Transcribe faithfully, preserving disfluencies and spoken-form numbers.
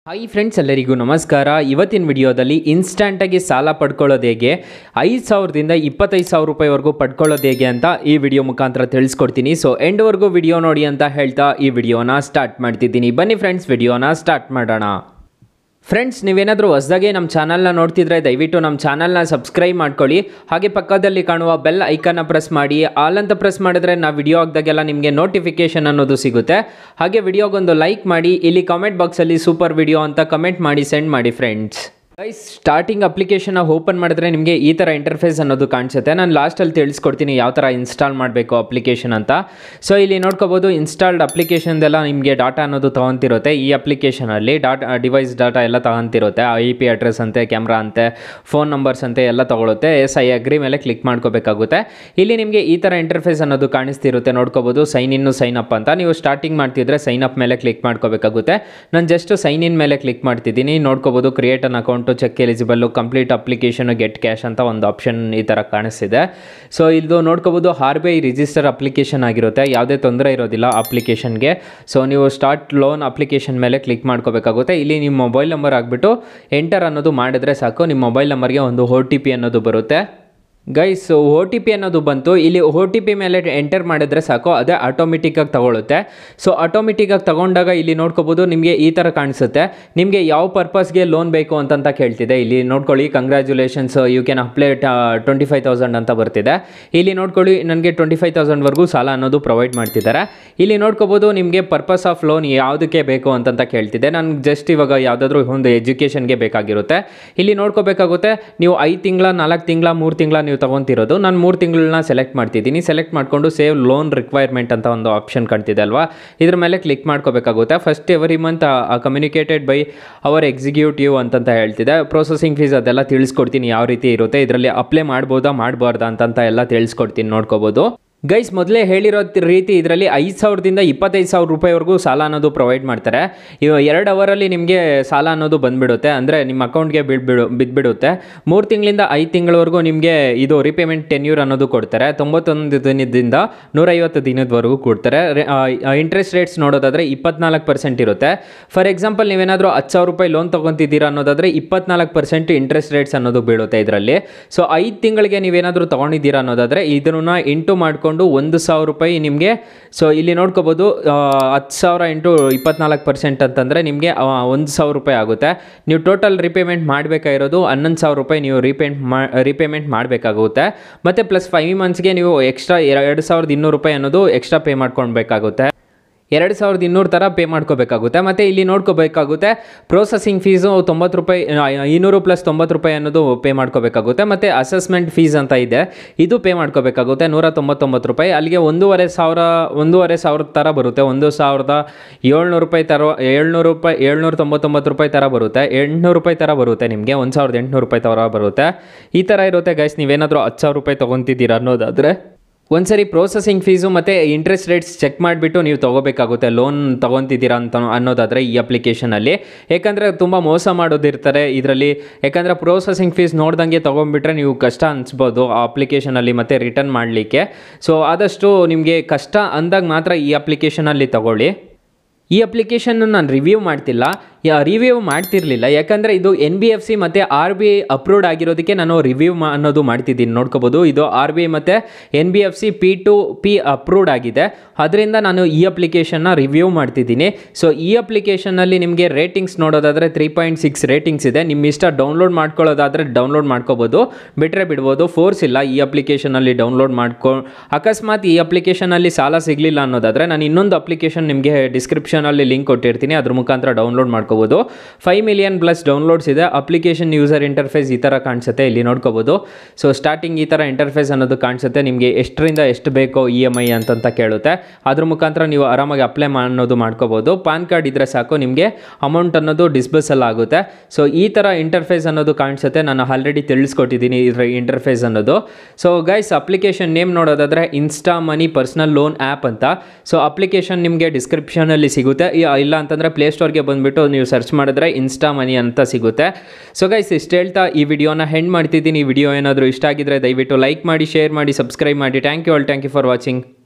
Hi friends, ಎಲ್ಲರಿಗೂ ನಮಸ್ಕಾರ. ಇವತ್ತಿನ ವಿಡಿಯೋದಲ್ಲಿ ಇನ್ಸ್ಟಂಟಾಗಿ ಸಾಲ ಪಡ್ಕೊಳ್ಳೋದು ಹೇಗೆ, ಐದು ಸಾವಿರದಿಂದ ಇಪ್ಪತ್ತೈದು ಸಾವಿರ ರೂಪಾಯಿವರೆಗೂ ಪಡ್ಕೊಳ್ಳೋದು ಹೇಗೆ ಅಂತ ಈ ವಿಡಿಯೋ ಮುಖಾಂತರ ತಿಳಿಸ್ಕೊಡ್ತೀನಿ. ಸೊ ಎಂಡ್ವರೆಗೂ ವಿಡಿಯೋ ನೋಡಿ ಅಂತ ಹೇಳ್ತಾ ಈ ವಿಡಿಯೋನ ಸ್ಟಾರ್ಟ್ ಮಾಡ್ತಿದ್ದೀನಿ. ಬನ್ನಿ ಫ್ರೆಂಡ್ಸ್, ವಿಡಿಯೋನ ಸ್ಟಾರ್ಟ್ ಮಾಡೋಣ. ಫ್ರೆಂಡ್ಸ್, ನೀವೇನಾದರೂ ಹೊಸದಾಗೆ ನಮ್ಮ ಚಾನಲ್ನ ನೋಡ್ತಿದ್ರೆ ದಯವಿಟ್ಟು ನಮ್ಮ ಚಾನಲ್ನ ಸಬ್ಸ್ಕ್ರೈಬ್ ಮಾಡ್ಕೊಳ್ಳಿ. ಹಾಗೆ ಪಕ್ಕದಲ್ಲಿ ಕಾಣುವ ಬೆಲ್ ಐಕನ್ನ ಪ್ರೆಸ್ ಮಾಡಿ. ಆಲ್ ಅಂತ ಪ್ರೆಸ್ ಮಾಡಿದ್ರೆ ನಾವು ವಿಡಿಯೋ ಹಾಕಿದಾಗೆಲ್ಲ ನಿಮಗೆ ನೋಟಿಫಿಕೇಶನ್ ಅನ್ನೋದು ಸಿಗುತ್ತೆ. ಹಾಗೆ ವಿಡಿಯೋಗೊಂದು ಲೈಕ್ ಮಾಡಿ. ಇಲ್ಲಿ ಕಾಮೆಂಟ್ ಬಾಕ್ಸಲ್ಲಿ ಸೂಪರ್ ವಿಡಿಯೋ ಅಂತ ಕಮೆಂಟ್ ಮಾಡಿ ಸೆಂಡ್ ಮಾಡಿ ಫ್ರೆಂಡ್ಸ್. ಗೈಸ್, ಸ್ಟಾರ್ಟಿಂಗ್ ಅಪ್ಲಿಕೇಶನ್ನ ಓಪನ್ ಮಾಡಿದ್ರೆ ನಿಮಗೆ ಈ ಥರ ಇಂಟರ್ಫೇಸ್ ಅನ್ನೋದು ಕಾಣಿಸುತ್ತೆ. ನಾನು ಲಾಸ್ಟಲ್ಲಿ ತಿಳಿಸ್ಕೊಡ್ತೀನಿ ಯಾವ ಥರ ಇನ್ಸ್ಟಾಲ್ ಮಾಡಬೇಕು ಅಪ್ಲಿಕೇಶನ್ ಅಂತ. ಸೊ ಇಲ್ಲಿ ನೋಡ್ಕೋಬೋದು, ಇನ್ಸ್ಟಾಲ್ಡ್ ಅಪ್ಲಿಕೇಶನ್ದೆಲ್ಲ ನಿಮಗೆ ಡಾಟಾ ಅನ್ನೋದು ತೊಗೊತಿರುತ್ತೆ. ಈ ಅಪ್ಲಿಕೇಶನಲ್ಲಿ ಡಾಟಾ ಡಿವೈಸ್ ಡಾಟಾ ಎಲ್ಲ ತೊಗೊತಿರುತ್ತೆ. ಐ ಪಿ ಅಡ್ರೆಸ್ ಅಂತೆ, ಕ್ಯಾಮ್ರಾ ಅಂತೆ, ಫೋನ್ ನಂಬರ್ಸ್ ಅಂತೆ ಎಲ್ಲ ತೊಗೊಳುತ್ತೆ. ಎಸ್ ಐ ಅಗ್ರಿ ಮೇಲೆ ಕ್ಲಿಕ್ ಮಾಡ್ಕೋಬೇಕಾಗುತ್ತೆ. ಇಲ್ಲಿ ನಿಮಗೆ ಈ ಥರ ಇಂಟರ್ಫೇಸ್ ಅನ್ನೋದು ಕಾಣಿಸ್ತಿರುತ್ತೆ. ನೋಡ್ಕೋಬೋದು, ಸೈನ್ ಇನ್ನು ಸೈನ್ ಅಪ್ ಅಂತ. ನೀವು ಸ್ಟಾರ್ಟಿಂಗ್ ಮಾಡ್ತಿದ್ರೆ ಸೈನ್ ಅಪ್ ಮೇಲೆ ಕ್ಲಿಕ್ ಮಾಡ್ಕೋಬೇಕಾಗುತ್ತೆ. ನಾನು ಜಸ್ಟ್ ಸೈನ್ ಇನ್ ಮೇಲೆ ಕ್ಲಿಕ್ ಮಾಡ್ತಿದ್ದೀನಿ. ನೋಡ್ಕೋಬೋದು, create an account, check eligible, complete application, get cash ಅಂತ ಒಂದು ಆಪ್ಷನ್ ಈ ಥರ ಕಾಣಿಸ್ತಿದೆ. ಸೊ ಇದು ನೋಡ್ಕೋಬೋದು, R B I register application ಆಗಿರುತ್ತೆ. ಯಾವುದೇ ತೊಂದರೆ ಇರೋದಿಲ್ಲ ಅಪ್ಲಿಕೇಶನ್ಗೆ. ಸೊ ನೀವು ಸ್ಟಾರ್ಟ್ ಲೋನ್ ಅಪ್ಲಿಕೇಶನ್ ಮೇಲೆ ಕ್ಲಿಕ್ ಮಾಡ್ಕೋಬೇಕಾಗುತ್ತೆ. ಇಲ್ಲಿ ನಿಮ್ಮ ಮೊಬೈಲ್ ನಂಬರ್ ಆಗಿಬಿಟ್ಟು ಎಂಟರ್ ಅನ್ನೋದು ಮಾಡಿದ್ರೆ ಸಾಕು. ನಿಮ್ಮ ಮೊಬೈಲ್ ನಂಬರ್ಗೆ ಒಂದು ಒ ಟಿ ಪಿ ಅನ್ನೋದು ಬರುತ್ತೆ. ಗೈಸ್, ಒ ಟಿ ಪಿ ಅನ್ನೋದು ಬಂತು. ಇಲ್ಲಿ ಒ ಟಿ ಪಿ ಮೇಲೆ ಎಂಟರ್ ಮಾಡಿದ್ರೆ ಸಾಕು, ಅದೇ ಆಟೋಮೆಟಿಕ್ಕಾಗಿ ತಗೊಳುತ್ತೆ. ಸೊ ಆಟೋಮೆಟಿಕ್ಕಾಗಿ ತಗೊಂಡಾಗ ಇಲ್ಲಿ ನೋಡ್ಕೋಬೋದು, ನಿಮಗೆ ಈ ಥರ ಕಾಣಿಸುತ್ತೆ. ನಿಮಗೆ ಯಾವ ಪರ್ಪಸ್ಗೆ ಲೋನ್ ಬೇಕು ಅಂತಂತ ಕೇಳ್ತಿದೆ. ಇಲ್ಲಿ ನೋಡ್ಕೊಳ್ಳಿ, congratulations, you can apply twenty five thousand ಅಂತ ಬರ್ತಿದೆ. ಇಲ್ಲಿ ನೋಡ್ಕೊಳ್ಳಿ, ನನಗೆ ಟ್ವೆಂಟಿ ಫೈವ್ ತೌಸಂಡ್ವರೆಗೂ ಸಾಲ ಅನ್ನೋದು ಪ್ರೊವೈಡ್ ಮಾಡ್ತಿದ್ದಾರೆ. ಇಲ್ಲಿ ನೋಡ್ಕೋಬೋದು, ನಿಮಗೆ ಪರ್ಪಸ್ ಆಫ್ ಲೋನ್ ಯಾವುದಕ್ಕೆ ಬೇಕು ಅಂತಂತ ಕೇಳ್ತಿದೆ. ನನಗೆ ಜಸ್ಟ್ ಇವಾಗ ಯಾವುದಾದ್ರೂ ಒಂದು ಎಜುಕೇಷನ್ಗೆ ಬೇಕಾಗಿರುತ್ತೆ. ಇಲ್ಲಿ ನೋಡ್ಕೋಬೇಕಾಗುತ್ತೆ, ನೀವು ಐದು ತಿಂಗಳ, ನಾಲ್ಕು ತಿಂಗಳ, ಮೂರು ತಿಂಗಳ ನೀವು ತಗೊಂತಿರೋದು. ನಾನು ಮೂರು ತಿಂಗಳನ್ನ ಸೆಲೆಕ್ಟ್ ಮಾಡ್ತಿದ್ದೀನಿ. ಸೆಲೆಕ್ಟ್ ಮಾಡಿಕೊಂಡು ಸೇವ್ ಲೋನ್ ರಿಕ್ವೈರ್ಮೆಂಟ್ ಅಂತ ಒಂದು ಆಪ್ಷನ್ ಕಾಣ್ತಿದೆ ಅಲ್ವಾ, ಇದ್ರ ಮೇಲೆ ಕ್ಲಿಕ್ ಮಾಡ್ಕೋಬೇಕಾಗುತ್ತೆ. First every month communicated by our executive ಅಂತಂತ ಹೇಳ್ತಿದೆ. ಪ್ರೊಸೆಸಿಂಗ್ ಫೀಸ್ ಅದೆಲ್ಲ ತಿಳಿಸ್ಕೊಡ್ತೀನಿ ಯಾವ ರೀತಿ ಇರುತ್ತೆ. ಇದರಲ್ಲಿ ಅಪ್ಲೈ ಮಾಡ್ಬೋದಾ ಮಾಡಬಾರ್ದಾ ಅಂತಂತ ಎಲ್ಲ ತಿಳಿಸ್ಕೊಡ್ತೀನಿ. ನೋಡ್ಕೋಬೋದು ಗೈಸ್, ಮೊದಲೇ ಹೇಳಿರೋ ರೀತಿ ಇದರಲ್ಲಿ ಐದು ಸಾವಿರದಿಂದ ಇಪ್ಪತ್ತೈದು ಸಾವಿರ ರೂಪಾಯಿವರೆಗೂ ಸಾಲ ಅನ್ನೋದು ಪ್ರೊವೈಡ್ ಮಾಡ್ತಾರೆ. ಇವಾಗ ಎರಡು ಅವರಲ್ಲಿ ನಿಮಗೆ ಸಾಲ ಅನ್ನೋದು ಬಂದುಬಿಡುತ್ತೆ, ಅಂದರೆ ನಿಮ್ಮ ಅಕೌಂಟ್ಗೆ ಬಿಡ್ಬಿಡು ಬಿದ್ದುಬಿಡುತ್ತೆ. ಮೂರು ತಿಂಗಳಿಂದ ಐದು ತಿಂಗಳವರೆಗೂ ನಿಮಗೆ ಇದು ರಿಪೇಮೆಂಟ್ ಟೆನ್ಯೂರ್ ಅನ್ನೋದು ಕೊಡ್ತಾರೆ. ತೊಂಬತ್ತೊಂದು ದಿನದಿಂದ ನೂರೈವತ್ತು ದಿನದವರೆಗೂ ಕೊಡ್ತಾರೆ. ಇಂಟ್ರೆಸ್ಟ್ ರೇಟ್ಸ್ ನೋಡೋದಾದರೆ ಇಪ್ಪತ್ನಾಲ್ಕು ಪರ್ಸೆಂಟ್ ಇರುತ್ತೆ. ಫಾರ್ ಎಕ್ಸಾಂಪಲ್, ನೀವೇನಾದರೂ ಹತ್ತು ಸಾವಿರ ರೂಪಾಯಿ ಲೋನ್ ತೊಗೊತಿದ್ದೀರಾ ಅನ್ನೋದಾದರೆ ಇಪ್ಪತ್ನಾಲ್ಕು ಪರ್ಸೆಂಟ್ ಇಂಟ್ರೆಸ್ಟ್ ರೇಟ್ಸ್ ಅನ್ನೋದು ಬೀಳುತ್ತೆ ಇದರಲ್ಲಿ. ಸೊ ಐದು ತಿಂಗಳಿಗೆ ನೀವೇನಾದರೂ ತೊಗೊಂಡಿದ್ದೀರಾ ಅನ್ನೋದಾದರೆ ಇದನ್ನು ಇಂಟು ಮಾಡಿಕೊಂಡು ಒಂದು ಸಾವಿರ ರೂಪಾಯಿ ನಿಮಗೆ. ಸೊ ಇಲ್ಲಿ ನೋಡ್ಕೋಬೋದು, ಹತ್ತು ಸಾವಿರ ಇಂಟು ಇಪ್ಪತ್ನಾಲ್ಕು ಪರ್ಸೆಂಟ್ ಅಂತಂದರೆ ನಿಮಗೆ ಒಂದು ಸಾವಿರ ರೂಪಾಯಿ ಆಗುತ್ತೆ. ನೀವು ಟೋಟಲ್ ರಿಪೇಮೆಂಟ್ ಮಾಡಬೇಕಾಗಿರೋದು ಹನ್ನೊಂದು ಸಾವಿರ ರೂಪಾಯಿ ನೀವು ರಿಪೇಮೆಂಟ್ ಮಾ ರಿಪೇಮೆಂಟ್ ಮಾಡಬೇಕಾಗುತ್ತೆ. ಮತ್ತು ಪ್ಲಸ್ ಫೈವ್ ಮಂತ್ಸ್ಗೆ ನೀವು ಎಕ್ಸ್ಟ್ರಾ ಎರಡು ಸಾವಿರದ ಇನ್ನೂರು ರೂಪಾಯಿ ಅನ್ನೋದು ಎಕ್ಸ್ಟ್ರಾ ಪೇ ಮಾಡ್ಕೊಳ್ಬೇಕಾಗುತ್ತೆ. ಎರಡು ಸಾವಿರದ ಇನ್ನೂರು ಥರ ಪೇ ಮಾಡ್ಕೋಬೇಕಾಗುತ್ತೆ. ಮತ್ತು ಇಲ್ಲಿ ನೋಡ್ಕೋಬೇಕಾಗುತ್ತೆ, ಪ್ರೋಸೆಸಿಂಗ್ ಫೀಸು ತೊಂಬತ್ತು ರೂಪಾಯಿ, ಇನ್ನೂರು ಪ್ಲಸ್ ತೊಂಬತ್ತು ರೂಪಾಯಿ ಅನ್ನೋದು ಪೇ ಮಾಡ್ಕೋಬೇಕಾಗುತ್ತೆ. ಮತ್ತು ಅಸೆಸ್ಮೆಂಟ್ ಫೀಸ್ ಅಂತ ಇದೆ, ಇದು ಪೇ ಮಾಡ್ಕೋಬೇಕಾಗುತ್ತೆ ನೂರ ತೊಂಬತ್ತೊಂಬತ್ತು ರೂಪಾಯಿ. ಅಲ್ಲಿಗೆ ಒಂದೂವರೆ ಸಾವಿರ ಒಂದೂವರೆ ಸಾವಿರದ ಥರ ಬರುತ್ತೆ. ಒಂದು ಸಾವಿರದ ಏಳ್ನೂರು ರೂಪಾಯಿ ಥರ ಏಳ್ನೂರು ರೂಪಾಯಿ ಏಳ್ನೂರ ತೊಂಬತ್ತೊಂಬತ್ತು ರೂಪಾಯಿ ಥರ ಬರುತ್ತೆ. ಎಂಟುನೂರು ರೂಪಾಯಿ ಥರ ಬರುತ್ತೆ ನಿಮಗೆ. ಒಂದು ಸಾವಿರದ ಎಂಟುನೂರು ರೂಪಾಯಿ ಥರ ಬರುತ್ತೆ. ಈ ಥರ ಇರುತ್ತೆ ಗೈಸ್. ನೀವೇನಾದರೂ ಹತ್ತು ಸಾವಿರ ರೂಪಾಯಿ ತೊಗೊತಿದ್ದೀರಾ ಅನ್ನೋದಾದರೆ ಒಂದ್ಸರಿ ಪ್ರೋಸೆಸಿಂಗ್ ಫೀಸು ಮತ್ತು ಇಂಟ್ರೆಸ್ಟ್ ರೇಟ್ಸ್ ಚೆಕ್ ಮಾಡಿಬಿಟ್ಟು ನೀವು ತೊಗೋಬೇಕಾಗುತ್ತೆ, ಲೋನ್ ತೊಗೊತಿದ್ದೀರಾ ಅಂತ ಅನ್ನೋದಾದರೆ ಈ ಅಪ್ಲಿಕೇಶನಲ್ಲಿ. ಯಾಕಂದರೆ ತುಂಬ ಮೋಸ ಮಾಡೋದಿರ್ತಾರೆ ಇದರಲ್ಲಿ. ಯಾಕಂದರೆ ಪ್ರೋಸೆಸಿಂಗ್ ಫೀಸ್ ನೋಡ್ದಂಗೆ ತೊಗೊಂಡ್ಬಿಟ್ರೆ ನೀವು ಕಷ್ಟ ಅನಿಸ್ಬೋದು ಆ ಅಪ್ಲಿಕೇಶನಲ್ಲಿ ಮತ್ತು ರಿಟರ್ನ್ ಮಾಡಲಿಕ್ಕೆ. ಸೊ ಆದಷ್ಟು ನಿಮಗೆ ಕಷ್ಟ ಅಂದಾಗ ಮಾತ್ರ ಈ ಅಪ್ಲಿಕೇಶನಲ್ಲಿ ತಗೊಳ್ಳಿ. ಈ ಅಪ್ಲಿಕೇಶನ್ನು ನಾನು ರಿವ್ಯೂ ಮಾಡ್ತಿಲ್ಲ, ರಿವ್ಯೂ ಮಾಡ್ತಿರಲಿಲ್ಲ. ಯಾಕಂದರೆ ಇದು ಎನ್ ಬಿ ಎಫ್ ಸಿ ಮತ್ತು ಆರ್ ಬಿ ಐ ಅಪ್ರೂವ್ಡ್ ಆಗಿರೋದಕ್ಕೆ ನಾನು ರಿವ್ಯೂ ಮಾ ಅನ್ನೋದು ಮಾಡ್ತಿದ್ದೀನಿ. ನೋಡ್ಕೋಬೋದು, ಇದು ಆರ್ ಬಿ ಐ ಮತ್ತು N B F C P to P approved ಆಗಿದೆ. ಅದರಿಂದ ನಾನು ಈ ಅಪ್ಲಿಕೇಶನ್ನ ರಿವ್ಯೂ ಮಾಡ್ತಿದ್ದೀನಿ. ಸೊ ಈ ಅಪ್ಲಿಕೇಶನ್ನಲ್ಲಿ ನಿಮಗೆ ರೇಟಿಂಗ್ಸ್ ನೋಡೋದಾದರೆ ತ್ರೀ ಪಾಯಿಂಟ್ ಸಿಕ್ಸ್ ರೇಟಿಂಗ್ಸ್ ಇದೆ. ನಿಮ್ಮ ಇಷ್ಟ ಡೌನ್ಲೋಡ್ ಮಾಡ್ಕೊಳ್ಳೋದಾದರೆ ಡೌನ್ಲೋಡ್ ಮಾಡ್ಕೋಬೋದು, ಬಿಟ್ಟರೆ ಬಿಡ್ಬೋದು. ಫೋರ್ಸ್ ಇಲ್ಲ ಈ ಅಪ್ಲಿಕೇಶನಲ್ಲಿ ಡೌನ್ಲೋಡ್ ಮಾಡ್ಕೊ. ಅಕಸ್ಮಾತ್ ಈ ಅಪ್ಲಿಕೇಶನಲ್ಲಿ ಸಾಲ ಸಿಗಲಿಲ್ಲ ಅನ್ನೋದಾದರೆ ನಾನು ಇನ್ನೊಂದು ಅಪ್ಲಿಕೇಶನ್ ನಿಮಗೆ ಡಿಸ್ಕ್ರಿಪ್ಷನಲ್ಲಿ ಲಿಂಕ್ ಕೊಟ್ಟಿರ್ತೀನಿ, ಅದ್ರ ಮುಖಾಂತರ ಡೌನ್ಲೋಡ್ ಮಾಡ್ಕೋ. ಫೈವ್ ಮಿಲಿಯನ್ ಪ್ಲಸ್ ಡೌನ್ಲೋಡ್ಸ್ ಇದೆ. ಅಪ್ಲಿಕೇಶನ್ ಯೂಸರ್ ಇಂಟರ್ಫೇಸ್ ಈ ಥರ ಕಾಣಿಸುತ್ತೆ, ಇಲ್ಲಿ ನೋಡ್ಕೋಬೋದು. ಸೊ ಸ್ಟಾರ್ಟಿಂಗ್ ಈ ಥರ ಇಂಟರ್ಫೇಸ್ ಅನ್ನೋದು ಕಾಣಿಸುತ್ತೆ. ನಿಮಗೆ ಎಷ್ಟರಿಂದ ಎಷ್ಟು ಬೇಕೋ ಇ ಎಮ್ ಐ ಅಂತಂತ ಕೇಳುತ್ತೆ. ಅದ್ರ ಮುಖಾಂತರ ನೀವು ಆರಾಮಾಗಿ ಅಪ್ಲೈ ಅನ್ನೋದು ಮಾಡ್ಕೋಬೋದು. ಪಾನ್ ಕಾರ್ಡ್ ಇದ್ದರೆ ಸಾಕು, ನಿಮಗೆ ಅಮೌಂಟ್ ಅನ್ನೋದು ಡಿಸ್ಬರ್ಸಲ್ ಆಗುತ್ತೆ. ಸೊ ಈ ಥರ ಇಂಟರ್ಫೇಸ್ ಅನ್ನೋದು ಕಾಣಿಸುತ್ತೆ. ನಾನು ಆಲ್ರೆಡಿ ತಿಳಿಸ್ಕೊಟ್ಟಿದ್ದೀನಿ ಇದರ ಇಂಟರ್ಫೇಸ್ ಅನ್ನೋದು. ಸೊ ಗೈಸ್, ಅಪ್ಲಿಕೇಶನ್ ನೇಮ್ ನೋಡೋದಾದರೆ insta money personal loan app ಅಂತ. ಸೊ ಅಪ್ಲಿಕೇಶನ್ ನಿಮಗೆ ಡಿಸ್ಕ್ರಿಪ್ಷನಲ್ಲಿ ಸಿಗುತ್ತೆ. ಇಲ್ಲ ಅಂತಂದರೆ ಪ್ಲೇಸ್ಟೋರ್ಗೆ ಬಂದುಬಿಟ್ಟು ನೀವು ಸರ್ಚ್ ಮಾಡಿದ್ರೆ ಇನ್ಸ್ಟಾ ಮನಿ ಅಂತ ಸಿಗುತ್ತೆ. ಸೊ ಗೈಸ್, ಇಷ್ಟು ಹೇಳ್ತಾ ಈ ವಿಡಿಯೋನ ಹೆಂಡ್ ಮಾಡ್ತಿದ್ದೀನಿ. ಈ ವಿಡಿಯೋ ಏನಾದರೂ ಇಷ್ಟ ಆಗಿದ್ರೆ ದಯವಿಟ್ಟು ಲೈಕ್ ಮಾಡಿ, ಶೇರ್ ಮಾಡಿ, ಸಬ್ಸ್ಕ್ರೈಬ್ ಮಾಡಿ. Thank you all. Thank you for watching.